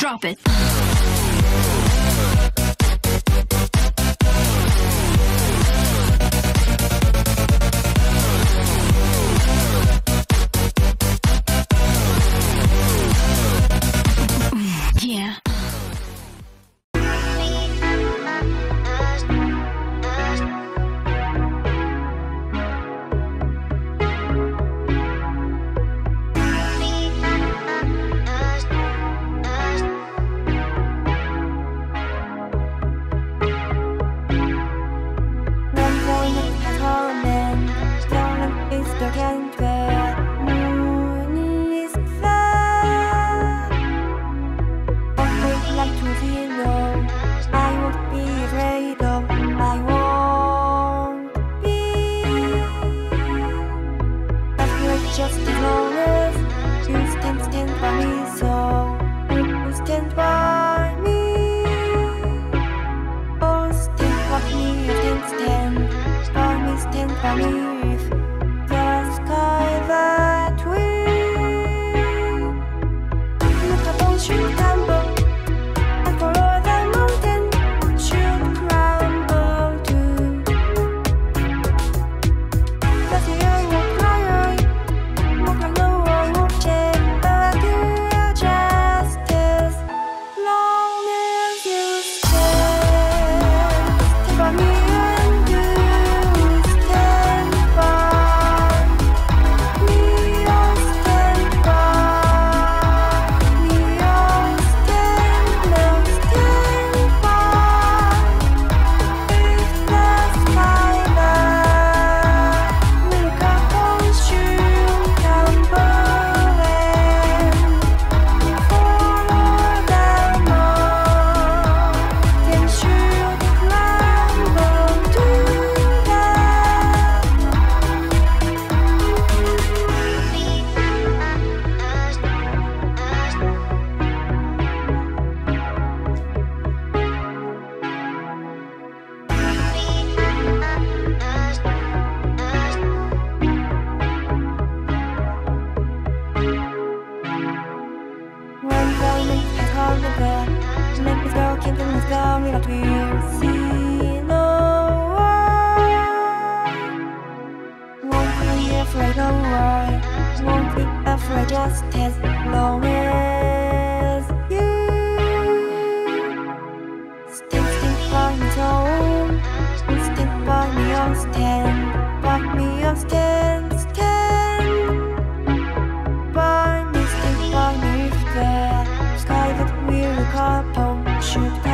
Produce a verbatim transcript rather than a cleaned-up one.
Drop it. Yeah. Just as long as you stand, stand by me, so you stand by me. Oh, stand by me, stand, stand by me, stand by me. If the sky that we look upon should tumble, and follow the mountain should crumble too. But the air will cry. I know I won't change, but you're just as long as you stand. Stand by me and you stand by me. I'll stand by me. I'll stand, now stand by. If the sky that will come on should tumble and follow them all, then should crumble to death. When diamonds has come the bed, let me go, keep them as go, without we'll see no one. Won't be afraid, no why. Won't be afraid, just as long as you stand, stand by me, so stand by me, I'll stand by me, I'll stand, stand by me, stand by me. If the sky that we look upon should